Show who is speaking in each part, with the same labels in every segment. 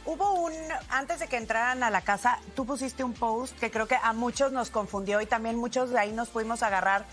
Speaker 1: Antes de que entraran a la casa, tú pusiste un post que creo que a muchos nos confundió y también muchos de ahí nos pudimos agarrar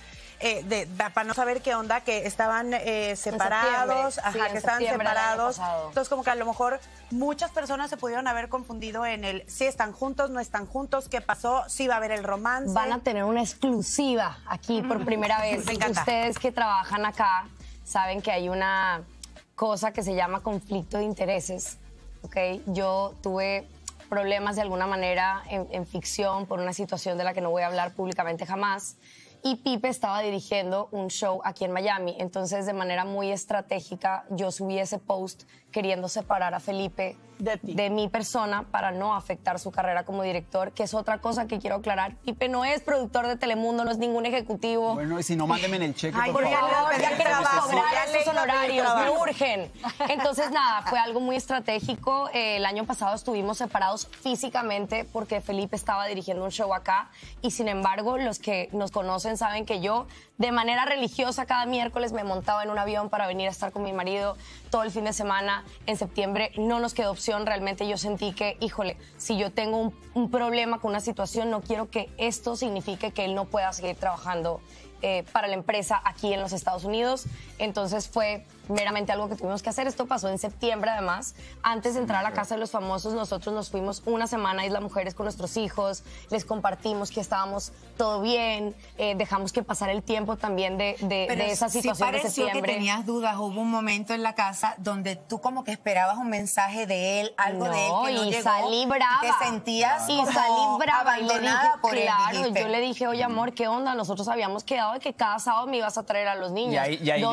Speaker 1: para no saber qué onda, que estaban separados, que estaban separados. Entonces, como que a lo mejor muchas personas se pudieron haber confundido en el si están juntos, no están juntos, qué pasó, si va a haber el romance.
Speaker 2: Van a tener una exclusiva aquí por primera vez.
Speaker 1: Me encanta.
Speaker 2: Ustedes que trabajan acá saben que hay una cosa que se llama conflicto de intereses. ¿Okay? Yo tuve problemas de alguna manera en ficción por una situación de la que no voy a hablar públicamente jamás. Y Pipe estaba dirigiendo un show aquí en Miami. Entonces, de manera muy estratégica, yo subí ese post queriendo separar a Felipe de mi persona para no afectar su carrera como director, que es otra cosa que quiero aclarar. Pipe no es productor de Telemundo, no es ningún ejecutivo.
Speaker 3: Bueno, y si no, mándeme en el cheque, por
Speaker 2: favor. Ya queremos cobrar esos honorarios, me urgen. Entonces, nada, fue algo muy estratégico. El año pasado estuvimos separados físicamente porque Felipe estaba dirigiendo un show acá y, sin embargo, los que nos conocen saben que yo, de manera religiosa, cada miércoles me montaba en un avión para venir a estar con mi marido todo el fin de semana. En septiembre no nos quedó opción. Realmente yo sentí que, híjole, si yo tengo un problema con una situación, no quiero que esto signifique que él no pueda seguir trabajando para la empresa aquí en los Estados Unidos. Entonces fue meramente algo que tuvimos que hacer. Esto pasó en septiembre, además. Antes de entrar a la Casa de los Famosos, nosotros nos fuimos una semana a Isla Mujeres con nuestros hijos, les compartimos que estábamos todo bien, dejamos que pasara el tiempo también de esa situación de septiembre.
Speaker 4: Sí pareció que tenías dudas. Hubo un momento en la casa donde tú como que esperabas un mensaje de él, algo de él que no llegó.
Speaker 2: Salí brava.
Speaker 4: Te sentías
Speaker 2: y
Speaker 4: como
Speaker 2: salí brava y le dije,
Speaker 4: por él,
Speaker 2: claro, yo le dije, oye, amor, ¿qué onda? Nosotros habíamos quedado de que cada sábado me ibas a traer a los niños.
Speaker 3: Y ahí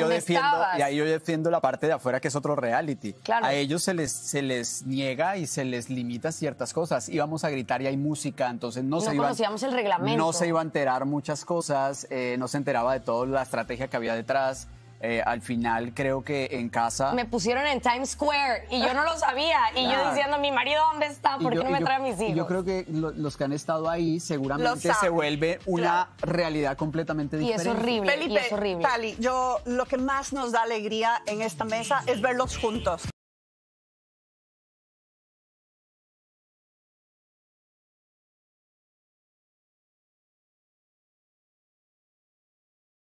Speaker 3: yo defiendo la parte de afuera, que es otro reality.
Speaker 2: Claro.
Speaker 3: A ellos se les niega y se les limita ciertas cosas. Íbamos a gritar y hay música, entonces no
Speaker 2: conocíamos el reglamento.
Speaker 3: No se iba a enterar muchas cosas, no se enteraba de toda la estrategia que había detrás. Al final creo que en casa...
Speaker 2: Me pusieron en Times Square y yo no lo sabía. Y yo diciendo, mi marido, ¿dónde está? ¿Por qué no me trae a mis hijos?
Speaker 3: Y yo creo que los que han estado ahí seguramente se vuelve una realidad completamente diferente.
Speaker 2: Y es horrible.
Speaker 1: Felipe, Tali, lo que más nos da alegría en esta mesa es verlos juntos.